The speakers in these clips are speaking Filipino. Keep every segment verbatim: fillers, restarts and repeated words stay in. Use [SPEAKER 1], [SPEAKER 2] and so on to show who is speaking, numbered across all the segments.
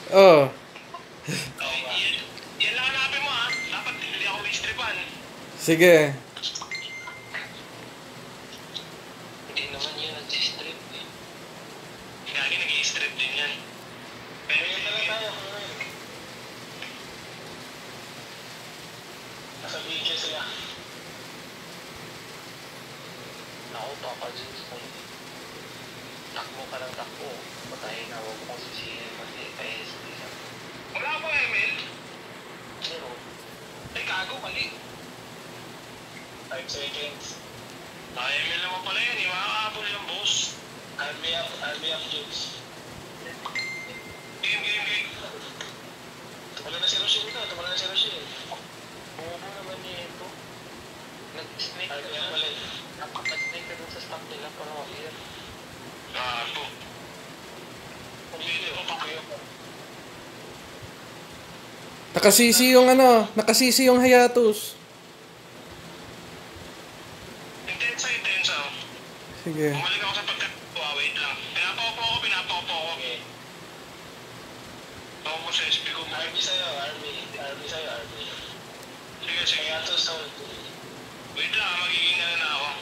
[SPEAKER 1] Oh.
[SPEAKER 2] Okay, yan, yan lang hanapin mo ha. Dapat hindi ako may stripan.
[SPEAKER 1] Sige.
[SPEAKER 2] Hindi naman yun nag-strip eh. Gagi nag-i-strip din yan. Pero yun na lang tayo. Nasa video sila. Ako, Papa Jules, kung takbo ka ng takbo, patayin na, huwag kong sisihin, kasi kaya sisihin. Wala po, Emil. Pero, ay gago, mali. five seconds. Ah, Emil naman pala yun, eh. Makakahabol yung boss. Army up, army up, Jules. Game, game, game. Tumala na si Rochelle na, tumala na si Rochelle. Bumo naman niya ito. Nag-snake ka na. Nag-snake ka dun sa stock nila para ma-clear. Gago. Pumili ko pa kayo.
[SPEAKER 1] Nakasisi yung ano, nakasisi yung Hayatus.
[SPEAKER 2] Intensa, intensa.
[SPEAKER 1] Sige.
[SPEAKER 2] Bumalik ako sa pagkatuwa, wait lang. Pinapopo ako, pinapopo ako. Okay. Ako po sa S P ko. Army sa'yo, army. Army sa'yo, army. Sige, sige. Kaya to sa wait lang, magiging ano na ako.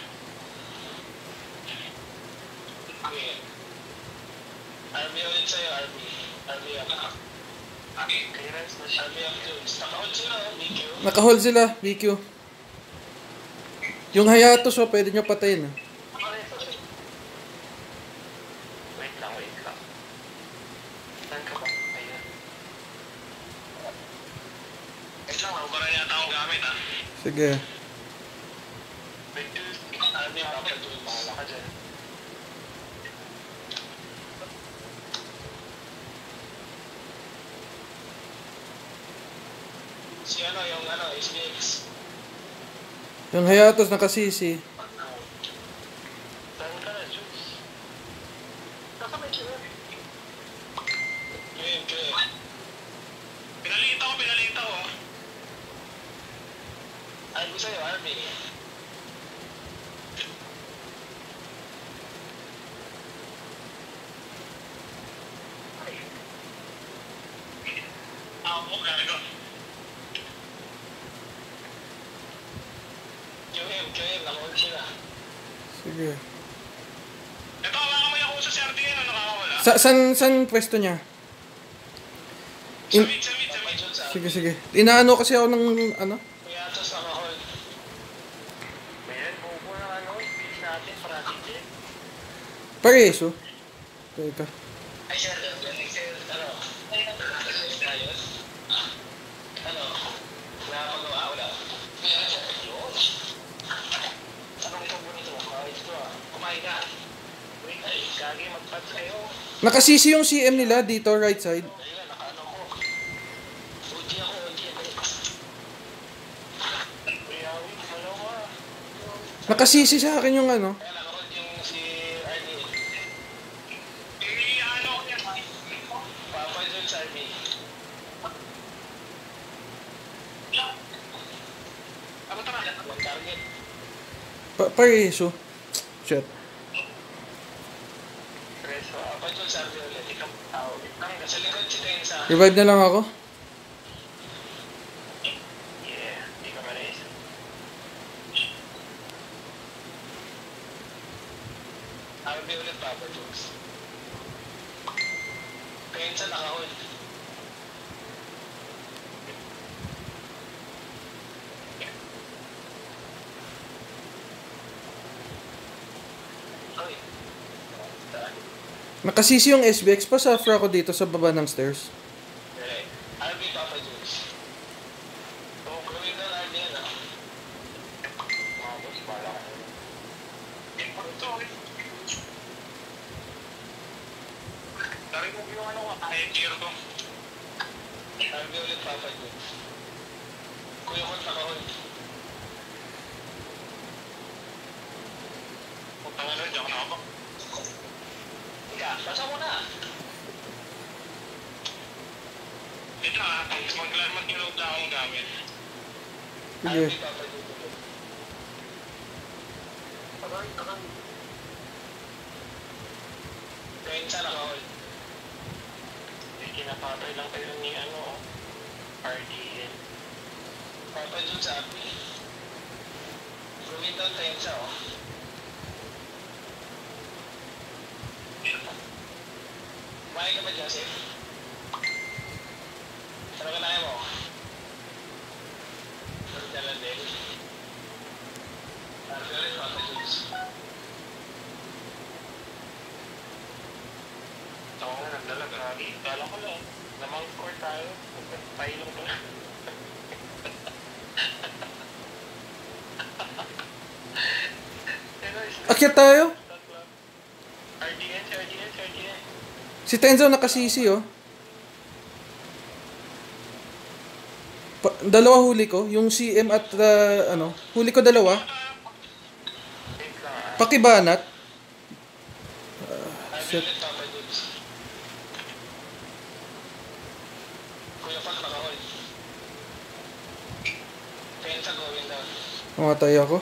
[SPEAKER 2] Okay. Army ulit sa'yo, army. Army up. Okay. Clearance na siya. Army up Jules. Naka-hold sila, B Q.
[SPEAKER 1] Naka-hold sila, B Q. Yung Hayatus, oh, pwede nyo patayin. Ah.
[SPEAKER 2] Wait lang, wait lang. Saan ka ba? Ayan. Wait lang, ako rin yata akong gamit ah.
[SPEAKER 1] Sige.
[SPEAKER 2] Wait, Jules. Army up, Jules. Bahala ka dyan. Si ano, yung ano, S B X.
[SPEAKER 1] Yung Hayatus nakasisi.
[SPEAKER 2] Saan ka na, Jules? Nasa may sila. Game, game. Pinalita ko, pinalita ko. Army sa'yo, army. Ah, ako, gago. Q M, Q M, naka-hold sila.
[SPEAKER 1] Sige.
[SPEAKER 2] Ito, hawakan mo yung ako sa C R T N, ano nakakawala?
[SPEAKER 1] Sa san san pwesto niya?
[SPEAKER 2] Sa
[SPEAKER 1] In-
[SPEAKER 2] mid, sa mid, sa mid.
[SPEAKER 1] Sige, sige. Inaano kasi ako ng ano?
[SPEAKER 2] Kaya ito sa naka-hold. Ayan, bubo na ano, speech natin, practice.
[SPEAKER 1] Pareso. Teka.
[SPEAKER 2] Ay, sir, sir, ano? Ayos. Ano? Nakapagawa, wala. Meron siya. Yun. Anong ito bonito? Kahit ito ah. Kumain ka. Wait, ay, kagi, mag-pads kayo.
[SPEAKER 1] Nakasisi yung C M nila dito, right side.
[SPEAKER 2] Ayun, nakaano ko. O G ako, O G. Kuyawi, dalawa.
[SPEAKER 1] Nakasisi sa akin yung ano.
[SPEAKER 2] Kaya nakaroon yung si Arnie. Eh, ano ko yan? Papa Jones Army. Ano tara? One target.
[SPEAKER 1] Pa pareso. Shit.
[SPEAKER 2] Preso. Papa Jones Army ulit. Ikaw tao. Ang sa likod si Tensa.
[SPEAKER 1] Revive na lang ako.
[SPEAKER 2] Yeah, hindi ka malis. Army ulit Papa Jones. Tensa naka-hold. Oy.
[SPEAKER 1] Nakasisi yung S B X pa sa ako dito sa baba ng stairs.
[SPEAKER 2] Okay. Army Papa Jones. Oo, gawin na Army yan ah. Mga boss, bala ka. Ito, Dari mo yung ano ka, kaya tier ko. Army ulit Papa Jones. Kuya ko nakahol. Punta nga na, diyan ka nakapag. Ika, basa mo na. Ito ah, mag-load na akong gamit.
[SPEAKER 1] Sige.
[SPEAKER 2] Army Papa Jones. Pagay, pagay. Kaya sa nakahol. Sige. pinapatay lang kayo ni ano, R D N. Papa dun sabi. Gumit doon tayo siya, oh. Kumain ka ba, Joseph? Ano ka na mo? Ano ka lang din? Ano ka rin, Papa Jules? Ako nga nagdala, grabe. Kala ko lang, namang score tayo. Tayo lang pala.
[SPEAKER 1] Akyat tayo.
[SPEAKER 2] R D N, R D N, R D N.
[SPEAKER 1] Si Tenzo nakasisi, oh. Pa dalawa huli ko. Yung C M at, uh, ano, huli ko dalawa. Pakibanat. Uh, shit.
[SPEAKER 2] Kuya Pat, naka-hold. Pensa going down.
[SPEAKER 1] Mamatay ako.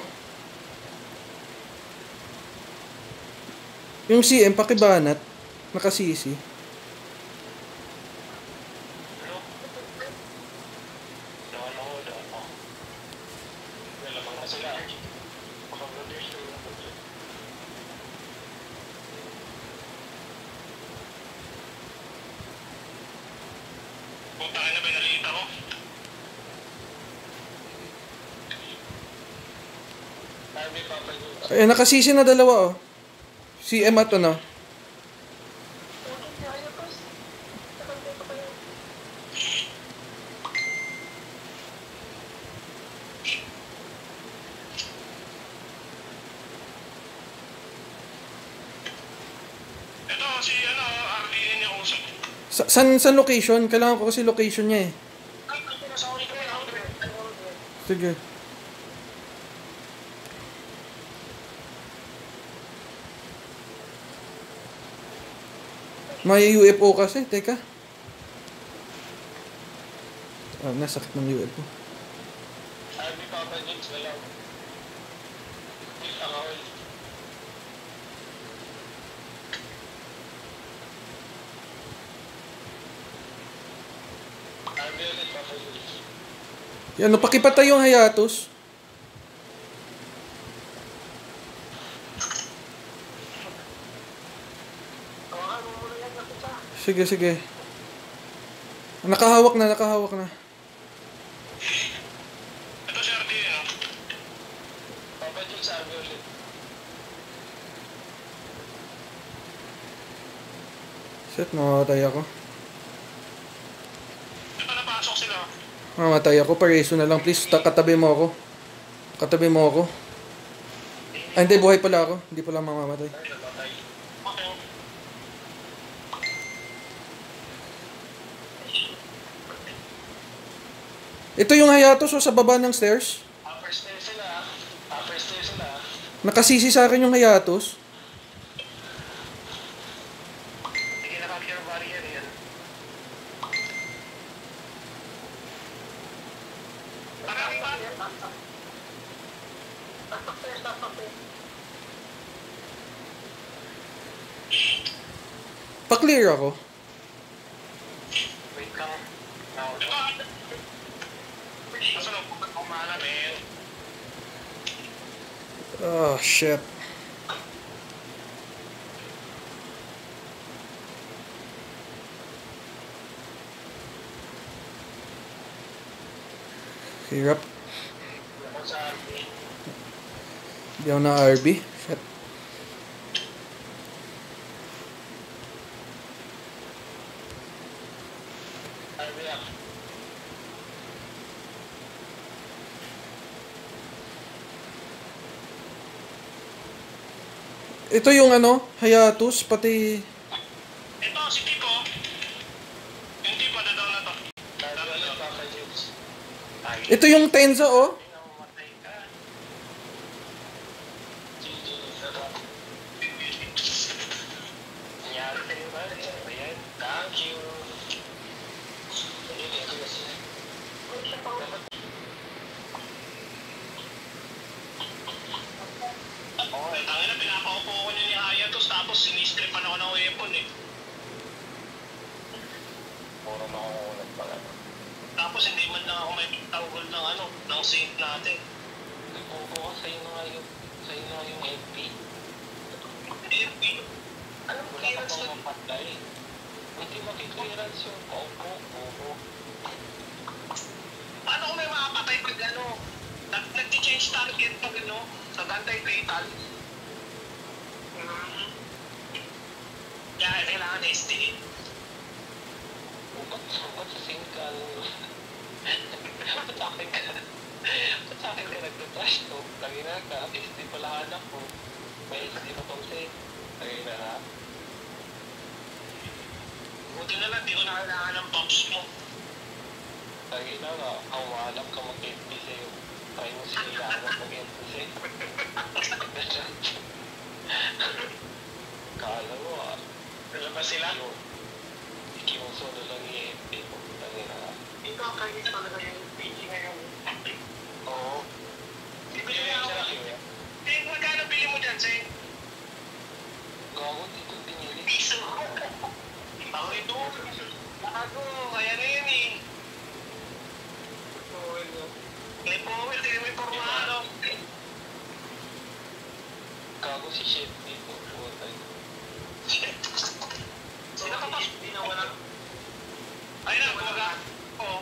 [SPEAKER 1] Yung C M, pakibanat. Nakasisi.
[SPEAKER 2] Ano? Doon ako, doon ako. Nalamang na sila. Maka-brothers na lang. Punta ka na ba, nalita ko? Army Papa Jules.
[SPEAKER 1] Eh, nakasisi na dalawa, oh. C M at ano.
[SPEAKER 2] Ito, si ano, R D N yung usap.
[SPEAKER 1] Sa san, san location? Kailangan ko kasi location niya, eh. Sige. May U F O kasi. Teka. Ah, nasakit ng U F O.
[SPEAKER 2] Army Papa Jules, wala. Kita ka ulit. Army ulit, Papa Jules.
[SPEAKER 1] Yan, no, pakipatay yung Hayatos.
[SPEAKER 2] Kawakan mo muna yan, nakita.
[SPEAKER 1] Sige, sige. Nakahawak na, nakahawak na.
[SPEAKER 2] Ito si R D N, no? Papa Jules, Army ulit.
[SPEAKER 1] Shit, mamatay ako.
[SPEAKER 2] Ito, napasok sila.
[SPEAKER 1] Mamatay ako. Pareso na lang. Please, ta- katabi mo ako. Katabi mo ako. Ay, hindi. Buhay pala ako. Hindi pala mamamatay.
[SPEAKER 2] Ay, namatay. Okay.
[SPEAKER 1] Ito yung Hayatos, oh, sa baba ng stairs.
[SPEAKER 2] Upper stairs sila, ah. Upper stairs sila, ah.
[SPEAKER 1] Nakasisi sa akin yung Hayatos.
[SPEAKER 2] Sige, naka-clear barrier yan.
[SPEAKER 1] Pa-clear ako.
[SPEAKER 2] Wait lang. Now, nasa loob ko ba't kumala, man?
[SPEAKER 1] Oh, shit. Hirap.
[SPEAKER 2] Ako sa army.
[SPEAKER 1] Hindi ako na R B. Shit.
[SPEAKER 2] Army up.
[SPEAKER 1] Ito yung ano, Hayatos, pati...
[SPEAKER 2] Ito, si Tipo. Yung Tipo, dadaw na to. Dadaw na to, Papa Jules.
[SPEAKER 1] Ito yung Tenzo, oh.
[SPEAKER 2] Mamatay ka. G G. Nangyari sa'yo ba? Ayan. Thank you. Hindi, hindi. Oo, eh, tangin na, pinapaupo ko niya ni Hayatos, tapos sinistripan ako ng weapon eh. Tapos hindi man lang ako may tanggol ng ano, ng saint natin. Oo, sa'yo na nga yung, sa'yo na yung F P. F P? Anong clearance ka? Mapatay. Hindi makiklearance yung opo, opo. Paano kung may makapatay pag ano? Nag-change target pag ano? Sa anti-fatal? Hmm. Kaya kailangan estimate. Ba't sa single? Ba't sa akin ka? Ba't sa akin ka nagtatash to? Tangina ka, S D pala anak ko. May S D pa pang safe. Tangina na. Buti na lang, di ko na kailangan ng pops mo. Tangina ka, ang walang ka mag-F P sa'yo. Try mo sila na mag-F P sa'yo. Kala mo ah. Alam ba sila? Ikimuso na lang yung F P ko. Tangina ka. Ikaw, kainis talaga yung P G ngayon. Oo. Bibili mo ako. Eh, magkano bili mo dyan, Sen? Gago, dito binili. Piso. Ako ito. Gago, kaya na yun eh. May Powell, tingnan mo yung formado. Gago si Chef dito. Sino ka pa? Hindi na wala. Ayun na, gumaga. Oo.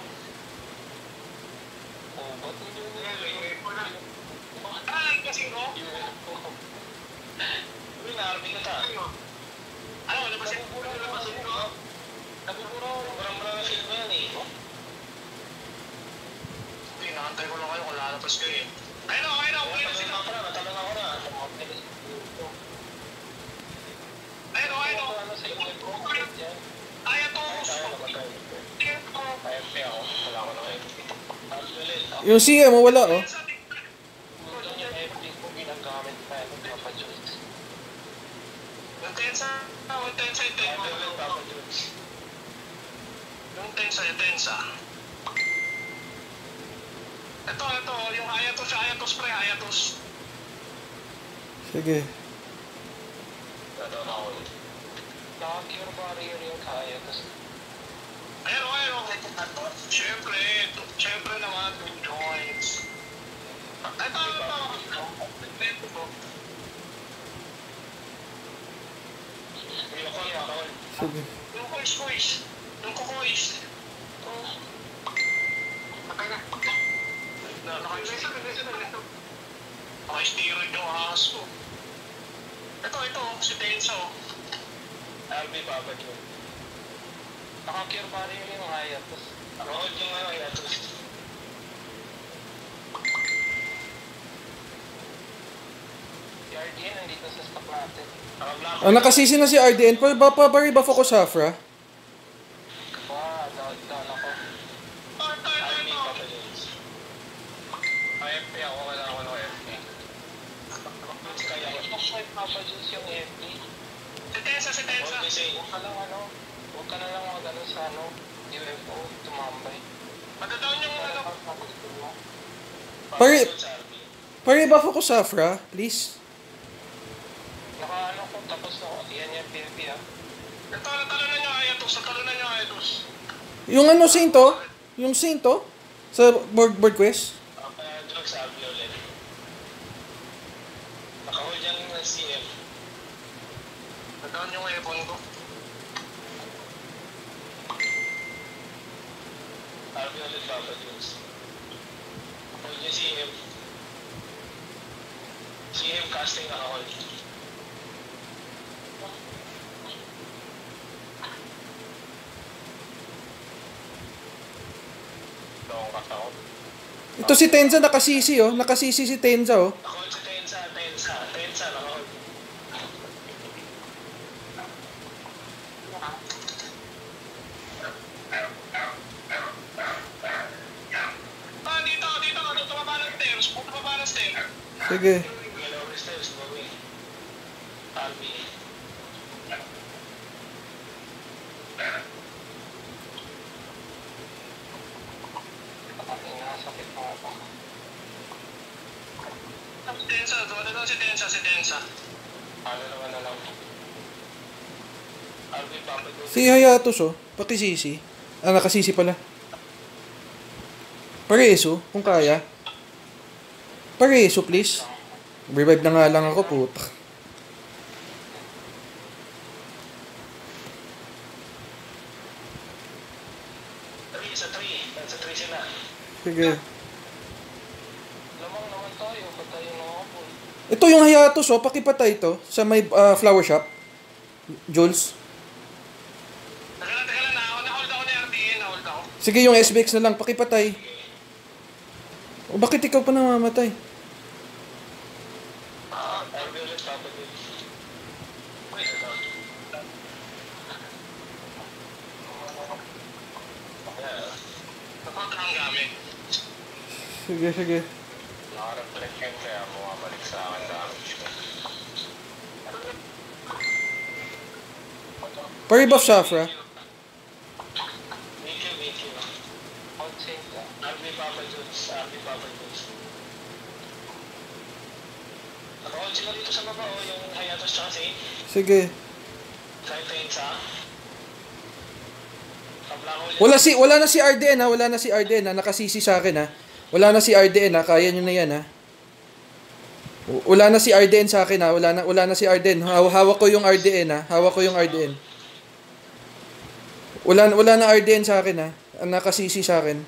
[SPEAKER 2] Oo, ba't hindi mo nila? Ah, kasi ko? Uy, na-army ka ta. Ano, nabasin ko? Nabasin ko? Nabuburo. Marang-marang na film yan eh. Uy, nakantay ko lang kayo kung lalabas kayo eh. Ayun na, ayun na. Uwi na sila. Natanong ako na. Ayun na, ayun na. Ayun to. Ayun pa ako. Wala ko na kayo.
[SPEAKER 1] Yung C M mo wala oh.
[SPEAKER 2] Yung tensa, yung tensa, yung tensa. Yung tensa, yung tensa. Ito, ito, yung Hayatos, Hayatos pre, Hayatos.
[SPEAKER 1] Sige.
[SPEAKER 2] Ito na ako. Naka-cure barrier yung Hayatos. Ayun, ayun. Siyempre, siyempre naman, two joints. Ito, ito. Ito.
[SPEAKER 1] Sige.
[SPEAKER 2] Yung kuis, kuis. Yung kukuis. Patay na. Naka-steroid yung ahas ko. Ito, ito. Si Tenso. R B Papa Joe. Naka-cure barrier yung Hayatos. Road yung Hayatos. Si R D N nandito sa stock natin.
[SPEAKER 1] Ah, nakasisi na si R D N. Pa ba pa ba ba focus Safra?
[SPEAKER 2] Wow, dala ko. Ito, ito, ito. I F P ako, kailangan ko ng F P. Kaya ko siya ipapajuice yung F P. Si Tensa, si Tensa. Huwag ka lang ano, huwag ka na lang mag-ano sa ano, U F O, tumambay. Matadown yung ano.
[SPEAKER 1] Pare, pare ba focus Safra, please?
[SPEAKER 2] Naka-ano ko, tapos ako, yan yung P F P ah. Natalo-talo na nyo Hayatos, natalo na nyo Hayatos.
[SPEAKER 1] Yung ano Sainto? Yung Sainto? Sa board, board quest?
[SPEAKER 2] Uh, drug sabi ulit. Naka-hold yan ng C M. Nataon yung weapon ko. Sabi ulit Papa Jones. Hold yung C M. C M casting naka-hold.
[SPEAKER 1] Ito si Tenza nakasisi oh. Nakasisi si Tenza oh.
[SPEAKER 2] Ako si Tensa, Tensa, Tensa ako. Ah, dito, dito, dito, tumaba ng stairs. Tumaba ng stairs.
[SPEAKER 1] Sige.
[SPEAKER 2] Hello, stairs, going. Albi. Tensa, duwala daw si Tensa, si Tensa. Ano naman na lang. Albi, Papa Jones.
[SPEAKER 1] Si Hayatos oh. Pati sisi. Ah, nakasisi pala. Pareso, kung kaya. Pareso, please. Revive na nga lang ako, puta.
[SPEAKER 2] Three, sa three. Sa three sila.
[SPEAKER 1] Sige.
[SPEAKER 2] Lamang naman tayo. Patay yung mga po.
[SPEAKER 1] Ito yung Hayatos, oh. Pakipatay ito sa may ah, flower shop. Jules.
[SPEAKER 2] Teka lang, teka lang. Na- Na-hold ako ni R D A. Na-hold ako.
[SPEAKER 1] Sige, yung S B X na lang. Pakipatay. O bakit ikaw pa namamatay?
[SPEAKER 2] Ah, R D A ulit. Tapos din. Wait, ito. Yeah. Napunta ang gamit.
[SPEAKER 1] Sige, sige.
[SPEAKER 2] Naka-reflect yun kaya bumabalik sa akin damage ko.
[SPEAKER 1] Paribuff Shafra.
[SPEAKER 2] Thank you, thank you. Outside ka. R B Papa Jones. R B Papa Jones. Naka-hold sila dito sa baba o yung Hayatos tsaka Saint.
[SPEAKER 1] Sige.
[SPEAKER 2] Kahit Tensa. Tablango ulit.
[SPEAKER 1] Wala si wala na si R D N ha, wala na si R D N ha, nakasisi sa akin ha. Wala na si R D N ha, kaya niyo na 'yan ha. W- Wala na si R D N sa akin ha, wala na wala na si R D N. Haw- Hawak ko yung R D N ha, hawak ko yung R D N. Wala wala na R D N sa akin ha. Ang nakasisi sa akin.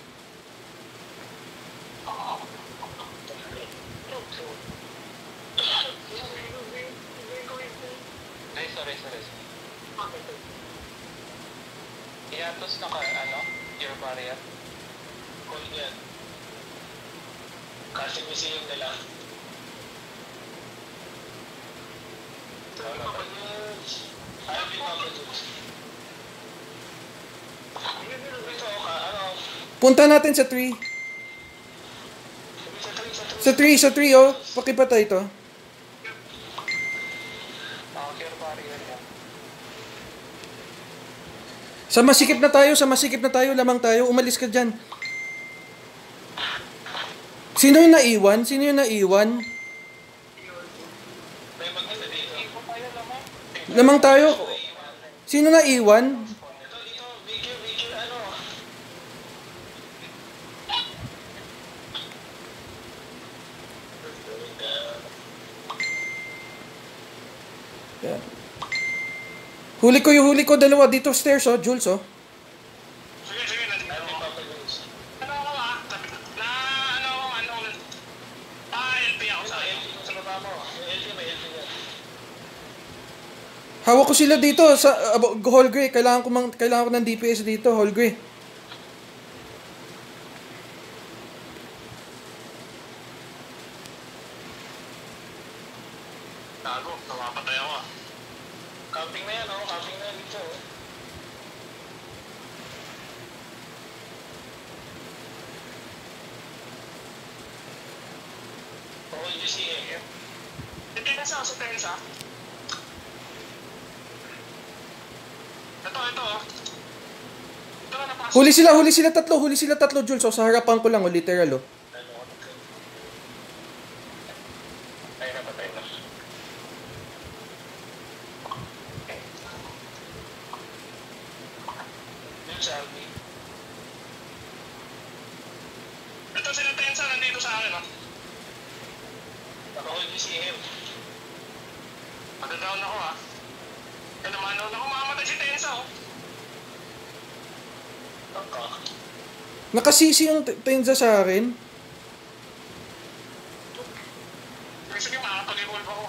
[SPEAKER 2] Ay, sorry, sorry. Hiatus naka, ano? Your barrier? Cold yan. Kasi museum nila. Wala pa yun. Ayaw din pa yun. Ito, ka, ano?
[SPEAKER 1] Punta natin sa three.
[SPEAKER 2] Sa three, sa three.
[SPEAKER 1] Sa three, sa three oh. Pakipatay to.
[SPEAKER 2] Naka-care barrier yan.
[SPEAKER 1] Sa masikip na tayo, sa masikip na tayo, lamang tayo. Umalis ka diyan. Sino yung naiwan? Sino yung naiwan?
[SPEAKER 2] May maganda dito. Ipo tayo lamang.
[SPEAKER 1] Lamang tayo. Sino naiwan?
[SPEAKER 2] Ito, dito. B Q, B Q, ano?
[SPEAKER 1] Yan. Huli ko yung huli ko dalawa dito stairs oh, Jules oh.
[SPEAKER 2] Sige, sige. Nandito ako. Ano ako ah? Na, ano ako, ano? Ah, L P ako sa L P sa baba mo. L P, may L P yan.
[SPEAKER 1] Hawak ko sila dito sa uh, Hall Grey. Kailangan ko mang, kailangan ko ng D P S dito, Hall Grey.
[SPEAKER 2] Gago, namapatay ako ah. Camping na yan oh, camping na yan dito oh. Oo, you see him. Tensa ako sa Tensa. Ito, ito oh. Ito na napasok.
[SPEAKER 1] Huli sila, huli sila tatlo, huli sila tatlo Jules oh. Sa harapan ko lang oh, literal oh.
[SPEAKER 2] Ay, napatay na. Yun sa R B. Ito sila Tensa, nandito sa akin oh. Naka-hold you see him. Pag-down ako ah. Ito naman oh, naku mamamatay si Tensa oh. Naka.
[SPEAKER 1] Nakasisi yung t- Tenza sa akin.
[SPEAKER 2] Sige, makakapag-evolve ako.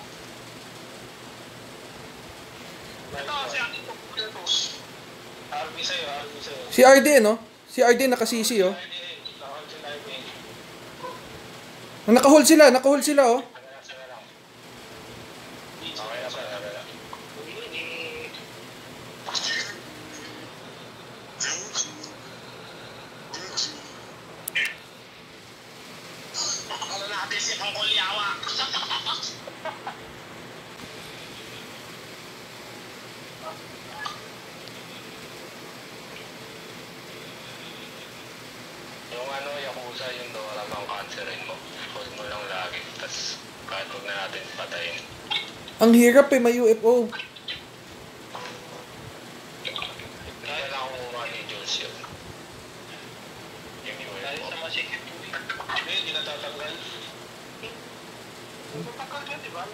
[SPEAKER 2] Ito, si Atos. R B sa'yo, R B sa'yo.
[SPEAKER 1] Si R D no? Si R D nakasisi oh.
[SPEAKER 2] Naka-hold si R B.
[SPEAKER 1] Naka-hold sila, naka-hold sila oh.
[SPEAKER 2] Okay na, okay na. Ano natin si Pangkulyawa? Yung ano, Yakuza, yung daw alam ang cancerin mo. Hold mo lang lagi. Tapos kahit huwag na natin patayin.
[SPEAKER 1] Ang hirap eh, may U F O.
[SPEAKER 2] Hindi na lang kumuha ni Jules yun. Yung U F O. Ayos sa masikip po eh. Hindi, hindi natatanggal. Natatanggal yan, di ba?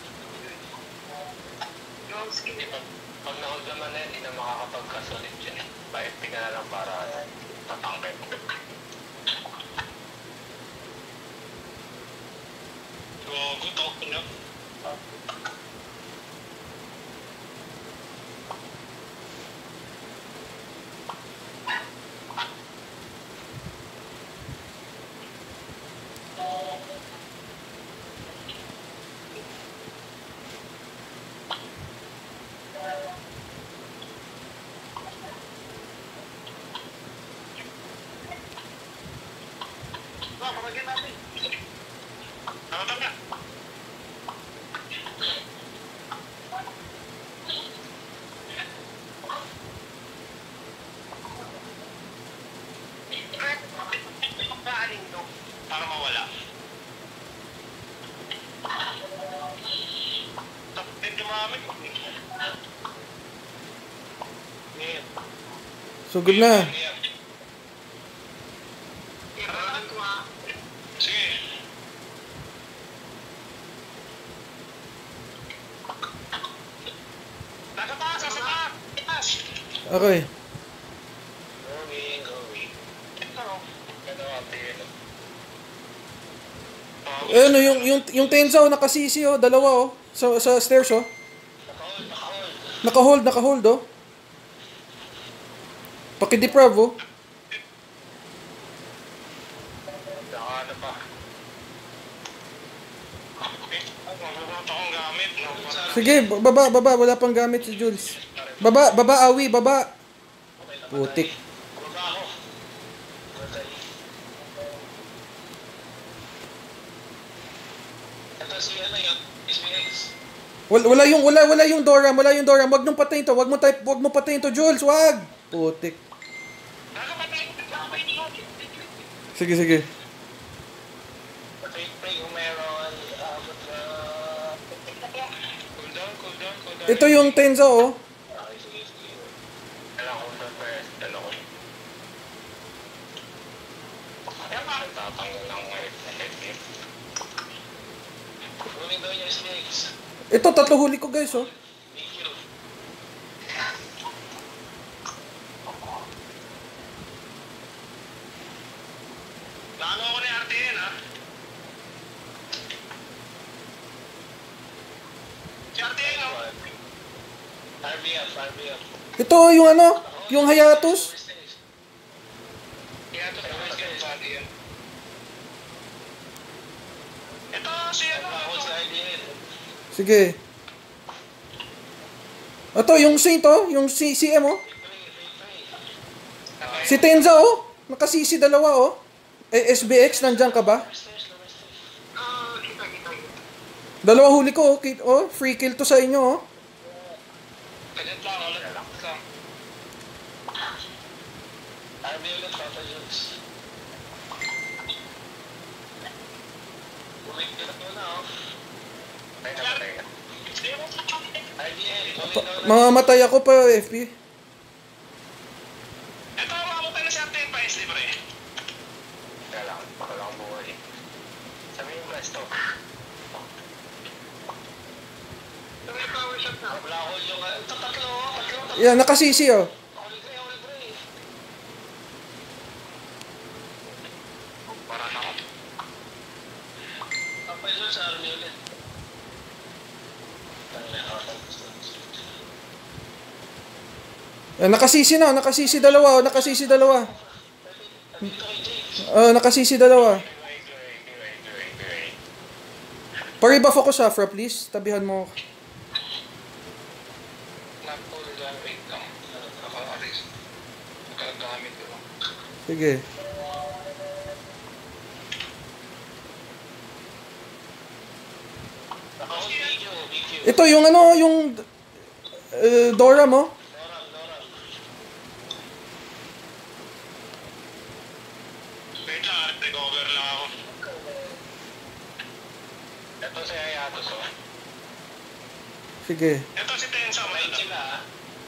[SPEAKER 2] Yung skin eh. Pag, pag na-hold naman na yan, hindi na makakapagkasulit yun eh. Bayad ka na lang para tatanggal. Gago, talk na. Pamagyan natin. Nakatang na. Pagkaaling to para mawala. Tapos din dumamit. Ngayon.
[SPEAKER 1] Sugod na.
[SPEAKER 2] Sige. Nasa taas, nasa taas.
[SPEAKER 1] Okay.
[SPEAKER 2] Going, going. Ito. Ito, ate.
[SPEAKER 1] Eh, ano, yung, yung, yung Tenza, oh, nakasisi, oh, dalawa, oh, sa, sa stairs, oh.
[SPEAKER 2] Nakahold, nakahold.
[SPEAKER 1] Nakahold, nakahold, oh. Pakideprove, oh.
[SPEAKER 2] Naka ano pa. Eh, mabubuto akong gamit.
[SPEAKER 1] Sige, baba, baba, wala pang gamit si Jules. Baba, baba, awi, baba. Putik.
[SPEAKER 2] Baba ako. Ito si ano yun, S B X.
[SPEAKER 1] Wala, wala yung, wala, wala yung Doram, wala yung Doram. Wag nung patayin to, wag mo type, wag mo patayin to, Jules, wag. Putik.
[SPEAKER 2] Nakapatay ko na ako ito.
[SPEAKER 1] Sige, sige.
[SPEAKER 2] Pray, pray kung meron. Abot na. Cool down, cool down, cool down.
[SPEAKER 1] Ito yung Tenza, oh.
[SPEAKER 2] Okay, sige, sige. Kailangan cool down first. Dala ko. Kaya bakit tatanggal lang ng effective? Kunin daw yung snakes.
[SPEAKER 1] Ito, tatlo huli ko, guys, oh.
[SPEAKER 2] Thank you. Naano ako ni R T N, ha? Si R T N, no? R B F, R B F.
[SPEAKER 1] Ito, yung ano, yung Hayatus.
[SPEAKER 2] Kaya ito sa West End, body yan. Ito, si ano? Ako sa R D N.
[SPEAKER 1] Sige. Ito, yung Saint, oh, yung C C M, oh. Si Tenza, oh. Nakasisi dalawa, oh. Eh, S B X, nandyan ka ba?
[SPEAKER 2] Ah, kita, kita.
[SPEAKER 1] Dalawa huli ko, oh. Kit- oh. Free kill to sa inyo, oh.
[SPEAKER 2] Kagat lang, ulit lang. R B ulit, Papa Jones. Bumigil ko na, oh. Ay, napatay ka. R D N,
[SPEAKER 1] Pa- mamamatay ako pa, F P.
[SPEAKER 2] ito, makamutan na si R T N pa, S libre. Kaya lang, baka lang buhay. Sabi yung presto. Ito may power shot na. Wala ko yung, ito tatlo, tatlo, tatlo.
[SPEAKER 1] Yan, nakasisi, oh.
[SPEAKER 2] All gray, all gray. Para na ako. Ang pwede sa army ulit.
[SPEAKER 1] Eh, nakasisi na, nakasisi dalawa, oh. Nakasisi dalawa.
[SPEAKER 2] Dito kay Jake.
[SPEAKER 1] Oh, nakasisi dalawa.
[SPEAKER 2] Gray, gray, gray, gray, gray.
[SPEAKER 1] Paribuff ako, Safra, please. Tabihan mo.
[SPEAKER 2] Nag-pull down, wait lang. Naka-aris. Nakagamit ko lang.
[SPEAKER 1] Sige.
[SPEAKER 2] Naka-hold B Q, B Q.
[SPEAKER 1] Ito, yung ano, yung uh, Dora mo.
[SPEAKER 2] Noram, Noram. Wait lang, recover lang ako. Ito si Hayatos, oh.
[SPEAKER 1] Sige.
[SPEAKER 2] Ito si Tensa, may sila, ah.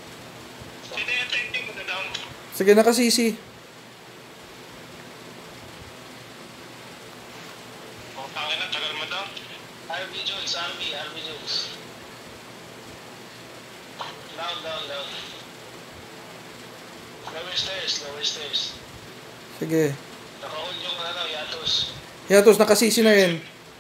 [SPEAKER 2] Si Tensa, hindi mo na down.
[SPEAKER 1] Sige, nakasisi.
[SPEAKER 2] Lower stairs, lower stairs.
[SPEAKER 1] Sige.
[SPEAKER 2] Naka-hold yung ano, Yatos.
[SPEAKER 1] Yatos, nakasisi na yun.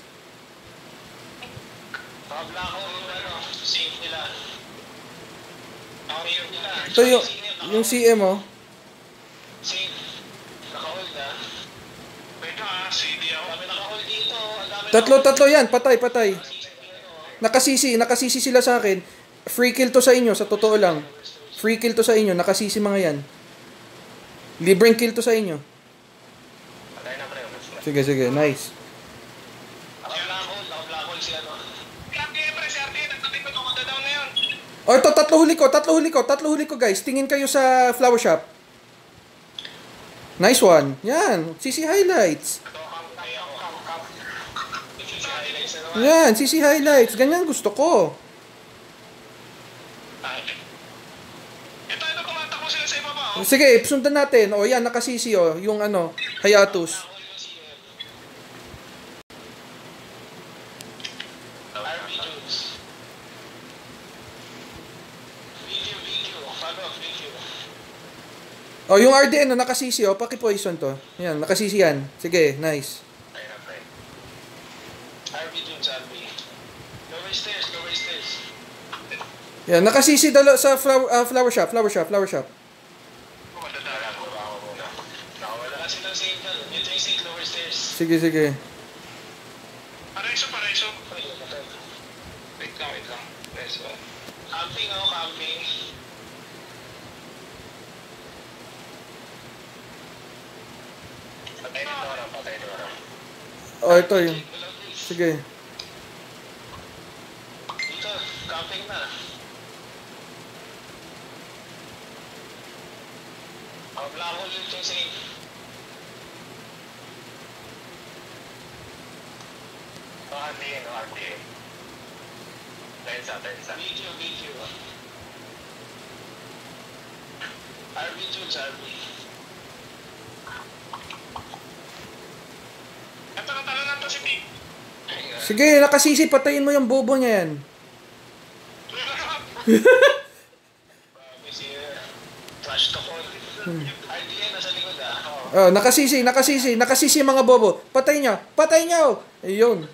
[SPEAKER 2] Naka-black hole yung ano, safe nila. Naka-mute nila.
[SPEAKER 1] Ito yung, yung C M, oh.
[SPEAKER 2] Safe. Naka-hold na. Wait na ah, C D ako. Kami naka-hold dito. Ang dami
[SPEAKER 1] Tatlo, tatlo yan. Patay, patay.
[SPEAKER 2] naka-hold.
[SPEAKER 1] Nakasisi, nakasisi sila sa akin. Free kill to sa inyo, sa totoo lang. Free kill to sa inyo, nakasisi mga yan. Libreng kill to sa inyo.
[SPEAKER 2] Patay na pre.
[SPEAKER 1] Sige, sige, nice.
[SPEAKER 2] Naka-black hole, naka-black hole si ano. Grabe pre, si R D, nagtatikot ako down na yun.
[SPEAKER 1] Oh, ito, tatlo huli ko, tatlo huli ko, tatlo huli ko, guys. Tingin kayo sa flower shop. Nice one. Yan, C C highlights.
[SPEAKER 2] Ito, camp, kaya ako, camp, camp. Ito si highlights na naman.
[SPEAKER 1] Yan, C C highlights. Ganyan gusto ko.
[SPEAKER 2] Ay. Ito, ito, tumatakbo sila sa ibaba. Oh.
[SPEAKER 1] Sige, sundan natin. O, yan, nakasisi, oh. Yung ano, Hayatus.
[SPEAKER 2] Naka-hold yung C M. R B Jules. Video, video. Follow, video.
[SPEAKER 1] Oh, yung R D N, oh, nakasisi, oh. Paki-poison to. Yan, nakasisi yan. Sige, nice.
[SPEAKER 2] Ayun na, pre. R B Jules, R B. Lower stairs, lower stairs.
[SPEAKER 1] Yan, nakasisi dalo sa flower, ah, flower shop, flower shop, flower shop.
[SPEAKER 2] Madadala ko ba ako muna? Nakawala kasi ng signal. Ito yung signal, lower stairs.
[SPEAKER 1] Sige, sige.
[SPEAKER 2] Pareso, pareso. Ayun, natay. Wait lang, wait lang. Pareso. Camping ako, camping. Patay na ito, patay na ito.
[SPEAKER 1] Oh, ito yung. Sige.
[SPEAKER 2] Dito, camping na. Ang black hole yung chasing. Oh, R D N, oh, R D N. Tensa, tensa. Video, video. R B Jules, R B. Ito na talaga to si Pig.
[SPEAKER 1] Sige, nakasisi, patayin mo yung bobo niya yan.
[SPEAKER 2] Grabe si Trash to call. R D N nasa likod ah. Oo.
[SPEAKER 1] Oh, nakasisi, nakasisi, nakasisi yung mga bobo. Patay niya, patay niya, oh. Ayun.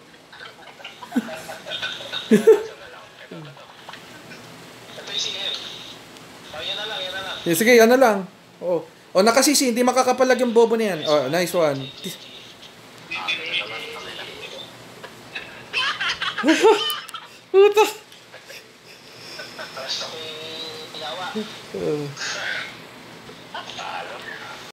[SPEAKER 2] Ito yung C M. Oh, yan na lang, yan na lang.
[SPEAKER 1] Yeah, sige, ano lang. Oh. Oh, nakasisi, hindi makakapalag yung bobo na yan. Oh, nice one. Puta.
[SPEAKER 2] Trash to call. Yawa.
[SPEAKER 1] Uh.
[SPEAKER 2] Talo.